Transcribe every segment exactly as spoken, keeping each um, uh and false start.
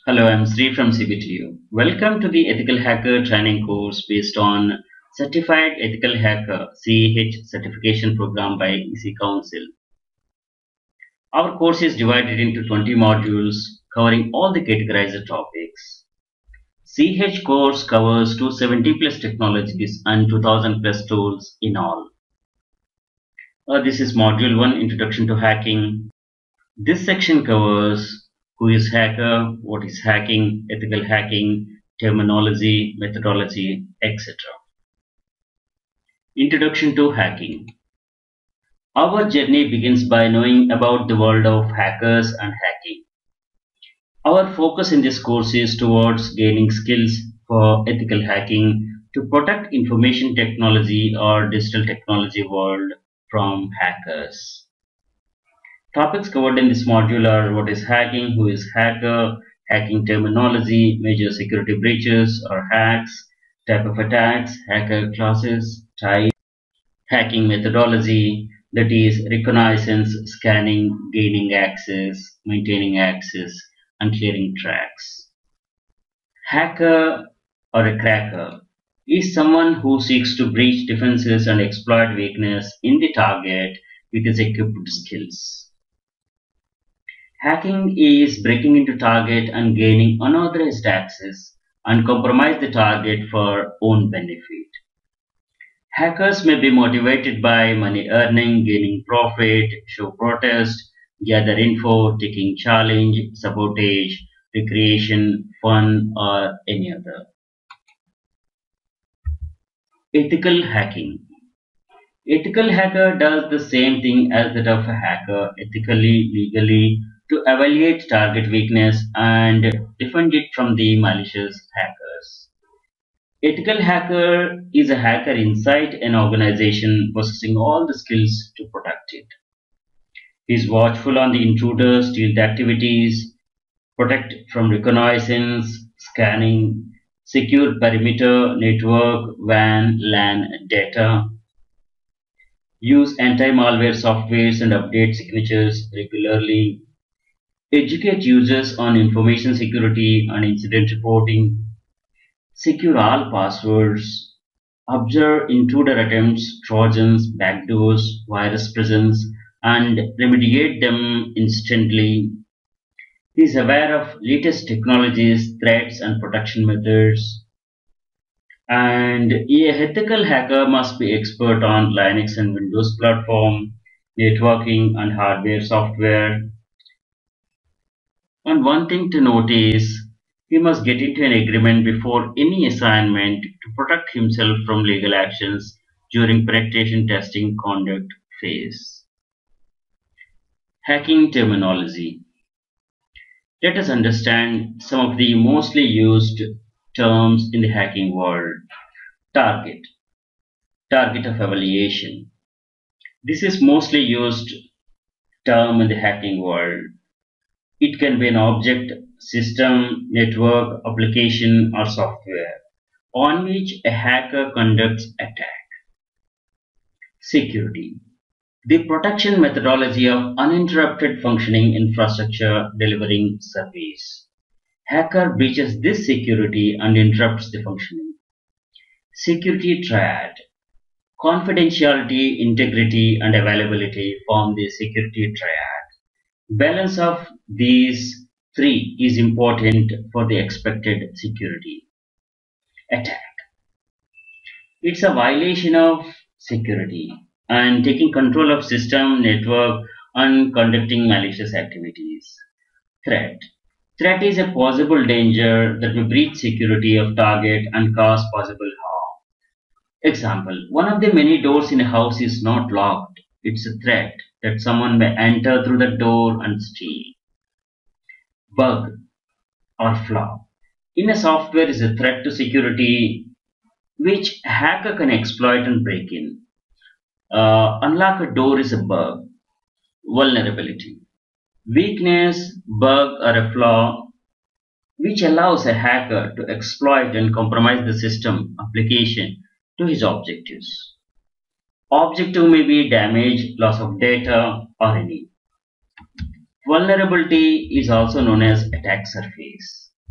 Hello, I'm Sri from C B T U. Welcome to the Ethical Hacker training course based on Certified Ethical Hacker C E H certification program by E C Council. Our course is divided into twenty modules covering all the categorized topics. C E H course covers two hundred seventy plus technologies and two thousand plus tools in all. Uh, this is module one, Introduction to Hacking. This section covers who is hacker, what is hacking, ethical hacking, terminology, methodology, et cetera. Introduction to hacking. Our journey begins by knowing about the world of hackers and hacking. Our focus in this course is towards gaining skills for ethical hacking to protect information technology or digital technology world from hackers. Topics covered in this module are what is hacking, who is hacker, hacking terminology, major security breaches or hacks, type of attacks, hacker classes, type, hacking methodology, that is reconnaissance, scanning, gaining access, maintaining access, and clearing tracks. Hacker or a cracker is someone who seeks to breach defenses and exploit weakness in the target with his equipped skills. Hacking is breaking into target and gaining unauthorized access and compromise the target for own benefit. Hackers may be motivated by money earning, gaining profit, show protest, gather info, taking challenge, sabotage, recreation, fun, or any other. Ethical hacking. Ethical hacker does the same thing as that of a hacker, ethically, legally, to evaluate target weakness and defend it from the malicious hackers. Ethical hacker is a hacker inside an organization possessing all the skills to protect it. He is watchful on the intruder, stealth activities, protect from reconnaissance, scanning, secure perimeter, network, W A N, LAN data, use anti-malware softwares and update signatures regularly, educate users on information security and incident reporting, secure all passwords, observe intruder attempts, trojans, backdoors, virus presence, and remediate them instantly. He is aware of latest technologies, threats, and protection methods. And a ethical hacker must be expert on Linux and Windows platform, networking, and hardware software. And one thing to note is he must get into an agreement before any assignment to protect himself from legal actions during penetration testing conduct phase. Hacking terminology. Let us understand some of the mostly used terms in the hacking world. Target. Target of evaluation. This is mostly used term in the hacking world. It can be an object, system, network, application, or software on which a hacker conducts attack. Security. The protection methodology of uninterrupted functioning infrastructure delivering service. Hacker breaches this security and interrupts the functioning. Security triad. Confidentiality, integrity, and availability form the security triad. Balance of these three is important for the expected security. Attack. It's a violation of security and taking control of system, network, and conducting malicious activities. Threat. Threat is a possible danger that may breach security of target and cause possible harm. Example, one of the many doors in a house is not locked. It's a threat that someone may enter through the door and steal. Bug or flaw in a software is a threat to security which a hacker can exploit and break in. Uh, unlock a door is a bug. Vulnerability. Weakness, bug, or a flaw which allows a hacker to exploit and compromise the system application to his objectives. Objective may be damage, loss of data, or any. Vulnerability is also known as attack surface.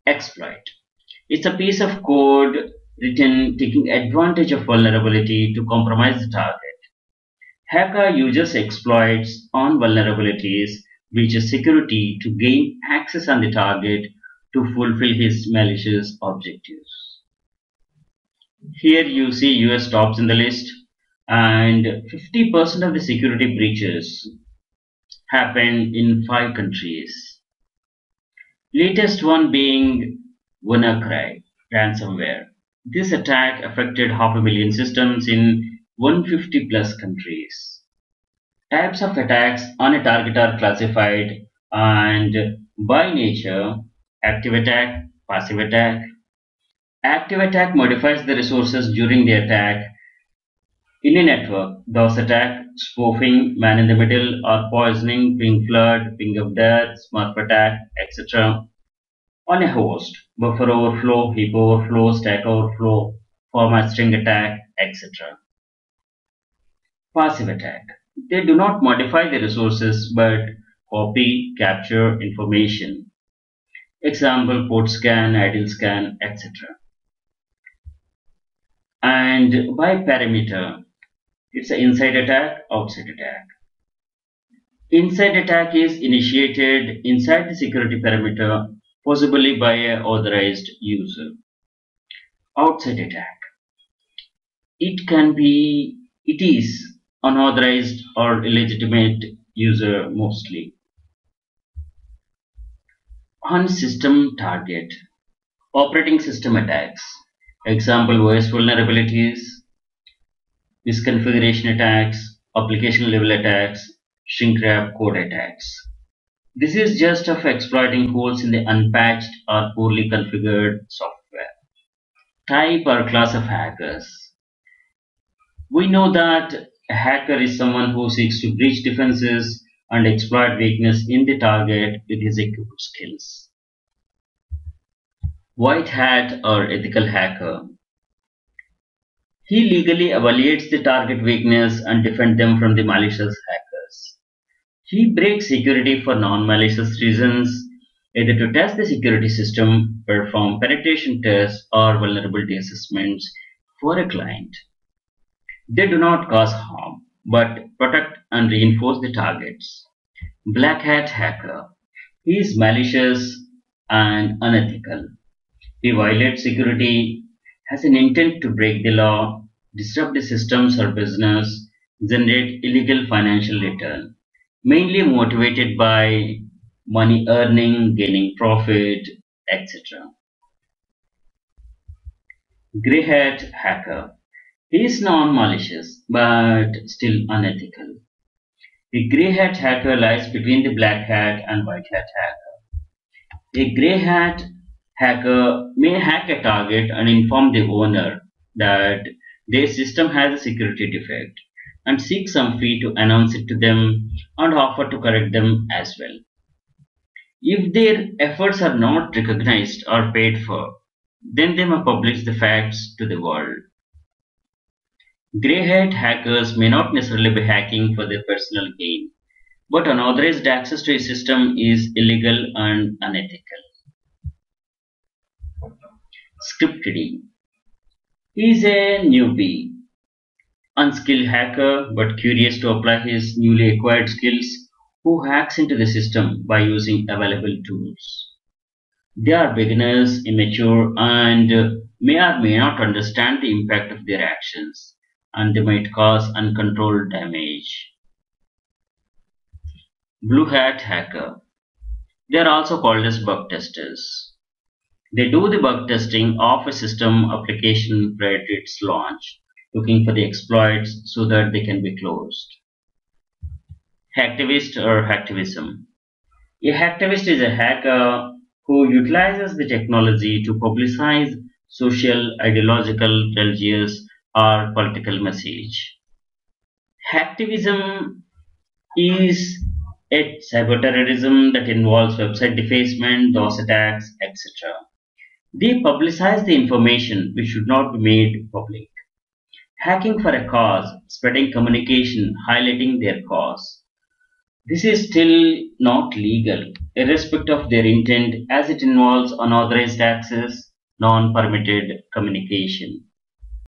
Exploit. It's a piece of code written taking advantage of vulnerability to compromise the target. Hacker uses exploits on vulnerabilities, breaches security to gain access on the target to fulfill his malicious objectives. Here you see U S tops in the list, and fifty percent of the security breaches happened in five countries. Latest one being WannaCry ransomware. This attack affected half a million systems in one hundred fifty plus countries. Types of attacks on a target are classified and by nature: active attack, passive attack. Active attack modifies the resources during the attack. In a network, DOS attack, spoofing, man in the middle, or poisoning, ping flood, ping of death, smurf attack, et cetera. On a host, buffer overflow, heap overflow, stack overflow, format string attack, et cetera. Passive attack. They do not modify the resources but copy, capture information. Example: port scan, idle scan, et cetera. And by perimeter, it's an inside attack, outside attack. Inside attack is initiated inside the security perimeter, possibly by an authorized user. Outside attack. It can be, it is unauthorized or illegitimate user mostly. On system target. Operating system attacks. Example: O S vulnerabilities, misconfiguration attacks, application level attacks, shrink wrap code attacks. This is just of exploiting holes in the unpatched or poorly configured software. Type or class of hackers. We know that a hacker is someone who seeks to breach defenses and exploit weakness in the target with his equipped skills. White hat or ethical hacker. He legally evaluates the target weakness and defends them from the malicious hackers. He breaks security for non-malicious reasons, either to test the security system, perform penetration tests, or vulnerability assessments for a client. They do not cause harm, but protect and reinforce the targets. Black hat hacker. He is malicious and unethical. He violates security, has an intent to break the law, disrupt the systems or business, generate illegal financial return, mainly motivated by money earning, gaining profit, et cetera. Grey hat hacker. He is non-malicious but still unethical. The grey hat hacker lies between the black hat and white hat hacker. A grey hat hacker may hack a target and inform the owner that their system has a security defect and seek some fee to announce it to them and offer to correct them as well. If their efforts are not recognized or paid for, then they may publish the facts to the world. Grey hat hackers may not necessarily be hacking for their personal gain, but unauthorized access to a system is illegal and unethical. Scripted. He is a newbie, unskilled hacker but curious to apply his newly acquired skills, who hacks into the system by using available tools. They are beginners, immature, and may or may not understand the impact of their actions, and they might cause uncontrolled damage. Blue hat hacker. They are also called as bug testers. They do the bug testing of a system application prior to its launch, looking for the exploits so that they can be closed. Hacktivist or hacktivism. A hacktivist is a hacker who utilizes the technology to publicize social, ideological, religious, or political message. Hacktivism is a cyberterrorism that involves website defacement, DOS attacks, et cetera. They publicize the information which should not be made public. Hacking for a cause, spreading communication, highlighting their cause. This is still not legal. irrespective of their intent, as it involves unauthorized access, non permitted communication.